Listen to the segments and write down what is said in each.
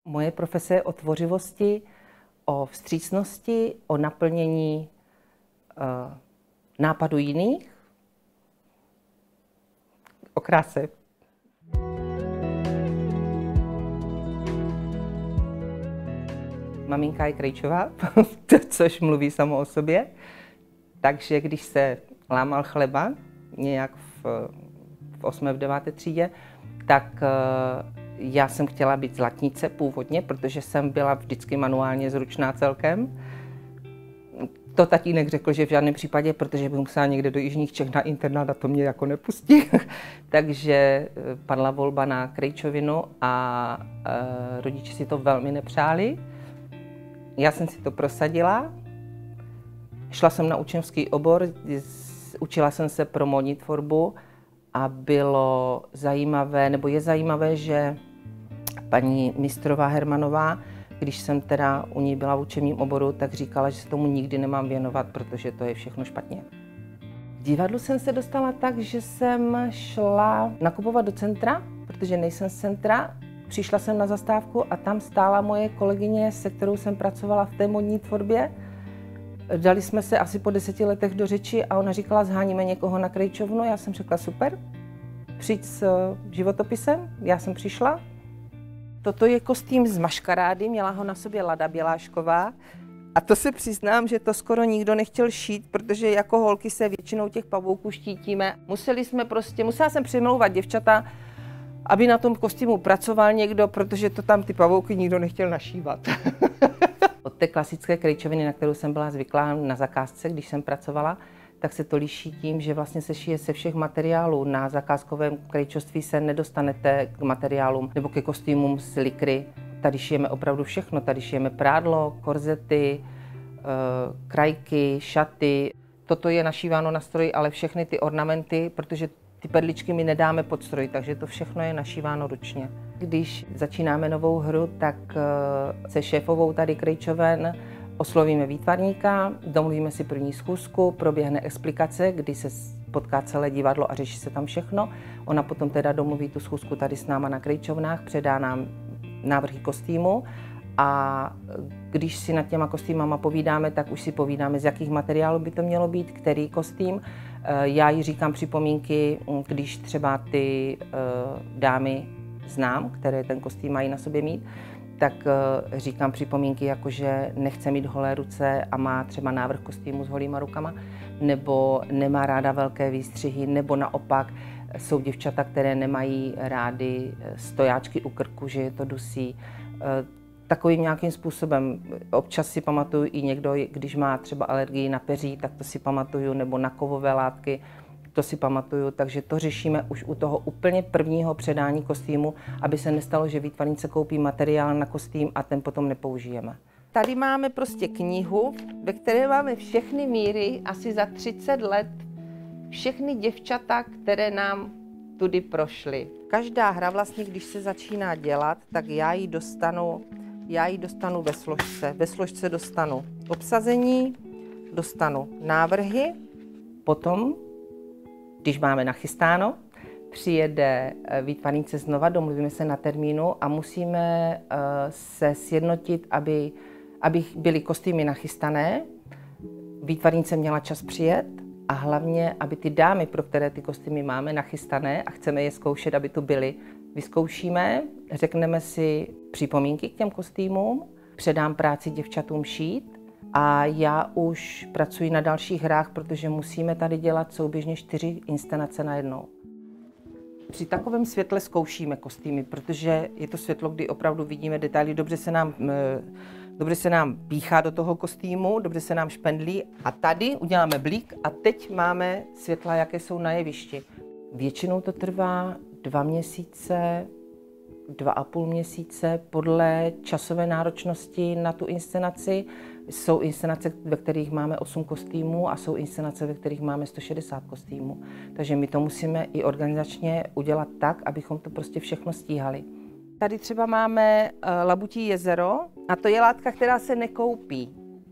Moje profese je o tvořivosti, o vstřícnosti, o naplnění nápadu jiných, o kráse. Maminka je krejčová, což mluví samo o sobě. Takže když se lámal chleba nějak v 8. v 9. třídě, tak já jsem chtěla být zlatnice původně, protože jsem byla vždycky manuálně zručná celkem. To tatínek řekl, že v žádném případě, protože bych musela někde do jižních Čech na internát a to mě jako nepustí. Takže padla volba na krejčovinu a rodiče si to velmi nepřáli. Já jsem si to prosadila. Šla jsem na učňovský obor, učila jsem se pro módní tvorbu a bylo zajímavé, nebo je zajímavé, že paní mistrová Hermanová, když jsem teda u ní byla v učebním oboru, tak říkala, že se tomu nikdy nemám věnovat, protože to je všechno špatně. K divadlu jsem se dostala tak, že jsem šla nakupovat do centra, protože nejsem z centra. Přišla jsem na zastávku a tam stála moje kolegyně, se kterou jsem pracovala v té módní tvorbě. Dali jsme se asi po 10 letech do řeči a ona říkala, zháníme někoho na krejčovnu. Já jsem řekla, super, přijď s životopisem. Já jsem přišla. Toto je kostým z maškarády, měla ho na sobě Lada Bělášková. A to se přiznám, že to skoro nikdo nechtěl šít, protože jako holky se většinou těch pavouků štítíme. Musela jsem přemlouvat děvčata, aby na tom kostýmu pracoval někdo, protože to tam ty pavouky nikdo nechtěl našívat. Od té klasické krejčoviny, na kterou jsem byla zvyklá na zakázce, když jsem pracovala, tak se to liší tím, že vlastně se šije se všech materiálů. Na zakázkovém krejčovství se nedostanete k materiálům nebo ke kostýmům z likry. Tady šijeme opravdu všechno. Tady šijeme prádlo, korzety, krajky, šaty. Toto je našíváno na stroji, ale všechny ty ornamenty, protože ty perličky my nedáme pod stroj, takže to všechno je našíváno ručně. Když začínáme novou hru, tak se šéfovou tady krejčoven oslovíme výtvarníka, domluvíme si první schůzku, proběhne explikace, kdy se potká celé divadlo a řeší se tam všechno. Ona potom teda domluví tu schůzku tady s náma na krejčovnách, předá nám návrhy kostýmu a když si nad těma kostýmama povídáme, tak už si povídáme, z jakých materiálů by to mělo být, který kostým. Já jí říkám připomínky, když třeba ty dámy znám, které ten kostým mají na sobě mít, tak říkám připomínky, jako že nechce mít holé ruce a má třeba návrh kostýmu s holýma rukama, nebo nemá ráda velké výstřihy, nebo naopak jsou děvčata, které nemají rády stojáčky u krku, že je to dusí. Takovým nějakým způsobem. Občas si pamatuju i někdo, když má třeba alergii na peří, tak to si pamatuju, nebo na kovové látky, to si pamatuju, takže to řešíme už u toho úplně prvního předání kostýmu, aby se nestalo, že výtvarnice koupí materiál na kostým a ten potom nepoužijeme. Tady máme prostě knihu, ve které máme všechny míry, asi za 30 let, všechny děvčata, které nám tudy prošly. Každá hra vlastně, když se začíná dělat, tak já ji dostanu ve složce. Ve složce dostanu obsazení, dostanu návrhy, potom, když máme nachystáno, přijede výtvarnice znova, domluvíme se na termínu a musíme se sjednotit, aby byly kostýmy nachystané, výtvarnice měla čas přijet a hlavně, aby ty dámy, pro které ty kostýmy máme nachystané a chceme je zkoušet, aby tu byly, vyzkoušíme, řekneme si připomínky k těm kostýmům, předám práci děvčatům šít a já už pracuji na dalších hrách, protože musíme tady dělat souběžně 4 inscenace najednou. Při takovém světle zkoušíme kostýmy, protože je to světlo, kdy opravdu vidíme detaily, dobře se nám píchá do toho kostýmu, dobře se nám špendlí a tady uděláme blík a teď máme světla, jaké jsou na jevišti. Většinou to trvá 2 měsíce, 2,5 měsíce podle časové náročnosti na tu inscenaci. Jsou inscenace, ve kterých máme 8 kostýmů a jsou inscenace, ve kterých máme 160 kostýmů. Takže my to musíme i organizačně udělat tak, abychom to prostě všechno stíhali. Tady třeba máme Labutí jezero a to je látka, která se nekoupí.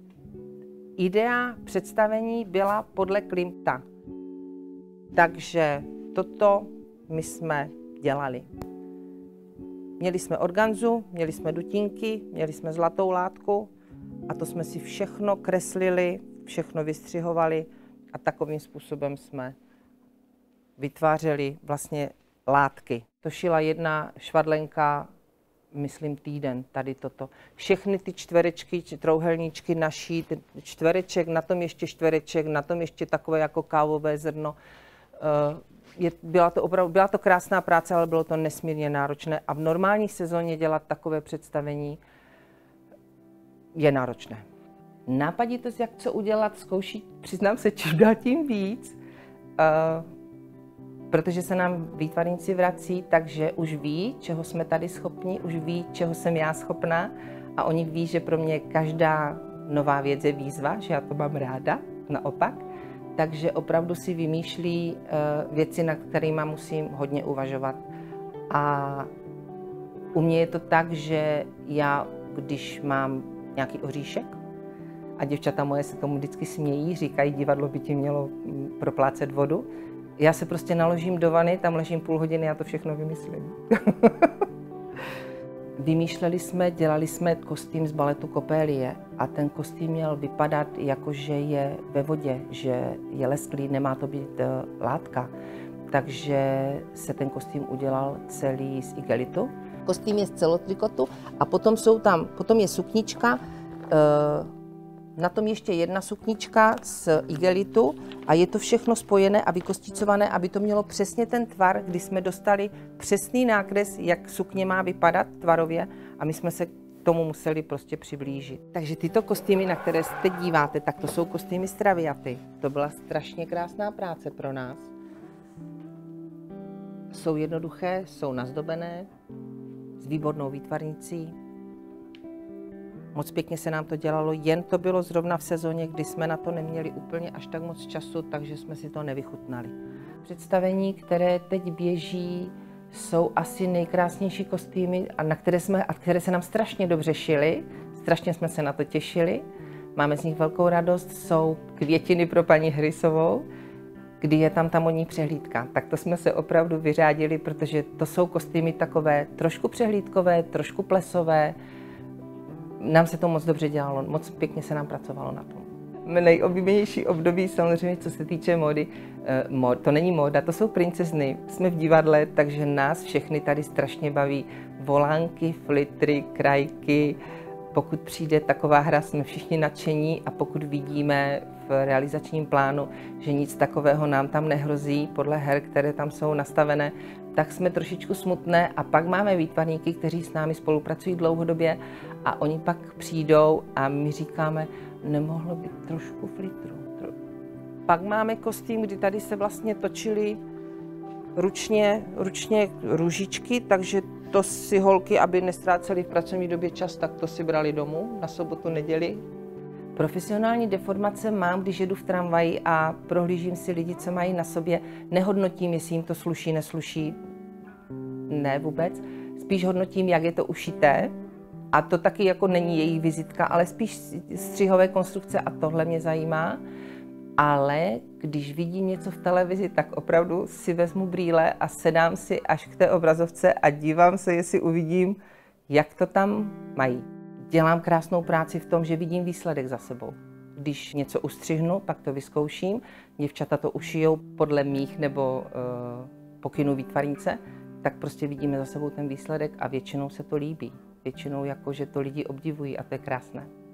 Idea představení byla podle Klimta. Takže toto my jsme dělali. Měli jsme organzu, měli jsme dutínky, měli jsme zlatou látku a to jsme si všechno kreslili, všechno vystřihovali a takovým způsobem jsme vytvářeli vlastně látky. To šila jedna švadlenka, myslím týden, tady toto. Všechny ty čtverečky, trouhelníčky našít, čtvereček, na tom ještě čtvereček, na tom ještě takové jako kávové zrno. Byla to krásná práce, ale bylo to nesmírně náročné a v normální sezóně dělat takové představení je náročné. Nápaditost, jak co udělat, zkouší, přiznám se, čím dál tím víc, protože se nám výtvarníci vrací, takže už ví, čeho jsme tady schopni, už ví, čeho jsem já schopná a oni ví, že pro mě každá nová věc je výzva, že já to mám ráda, naopak. Takže opravdu si vymýšlí věci, nad kterými musím hodně uvažovat. A u mě je to tak, že já, když mám nějaký oříšek, a děvčata moje se tomu vždycky smějí, říkají, divadlo by ti mělo proplácet vodu, já se prostě naložím do vany, tam ležím půl hodiny a to všechno vymyslím. Vymýšleli jsme, dělali jsme kostým z baletu Coppelie a ten kostým měl vypadat jako, že je ve vodě, že je lesklý, nemá to být látka. Takže se ten kostým udělal celý z igelitu. Kostým je z celotrikotu a potom je suknička, na tom ještě jedna suknička z igelitu a je to všechno spojené a vykosticované, aby to mělo přesně ten tvar, kdy jsme dostali přesný nákres, jak sukně má vypadat tvarově a my jsme se k tomu museli prostě přiblížit. Takže tyto kostýmy, na které se teď díváte, tak to jsou kostýmy z Traviaty. To byla strašně krásná práce pro nás. Jsou jednoduché, jsou nazdobené, s výbornou výtvarnicí. Moc pěkně se nám to dělalo, jen to bylo zrovna v sezóně, kdy jsme na to neměli úplně až tak moc času, takže jsme si to nevychutnali. Představení, které teď běží, jsou asi nejkrásnější kostýmy, které se nám strašně dobře šily. Strašně jsme se na to těšili. Máme z nich velkou radost. Jsou Květiny pro paní Hrysovou, kdy je tam ta modní přehlídka. Tak to jsme se opravdu vyřádili, protože to jsou kostýmy takové trošku přehlídkové, trošku plesové. Nám se to moc dobře dělalo, moc pěkně se nám pracovalo na tom. Nejoblíbenější období samozřejmě, co se týče módy, to není móda, to jsou princezny. Jsme v divadle, takže nás všechny tady strašně baví volánky, flitry, krajky. Pokud přijde taková hra, jsme všichni nadšení a pokud vidíme v realizačním plánu, že nic takového nám tam nehrozí podle her, které tam jsou nastavené, tak jsme trošičku smutné a pak máme výtvarníky, kteří s námi spolupracují dlouhodobě a oni pak přijdou a my říkáme, nemohlo být trošku flitru. Pak máme kostým, kdy tady se vlastně točily ručně růžičky, takže to si holky, aby nestrácely v pracovní době čas, tak to si brali domů na sobotu, neděli. Profesionální deformace mám, když jedu v tramvaji a prohlížím si lidi, co mají na sobě. Nehodnotím, jestli jim to sluší, nesluší. Ne vůbec. Spíš hodnotím, jak je to ušité. A to taky jako není jejich vizitka, ale spíš střihové konstrukce a tohle mě zajímá. Ale když vidím něco v televizi, tak opravdu si vezmu brýle a sedám si až k té obrazovce a dívám se, jestli uvidím, jak to tam mají. Dělám krásnou práci v tom, že vidím výsledek za sebou. Když něco ustřihnu, pak to vyzkouším. Děvčata to ušijou podle mých nebo pokynů výtvarnice, tak prostě vidíme za sebou ten výsledek a většinou se to líbí. Většinou jako, že to lidi obdivují a to je krásné.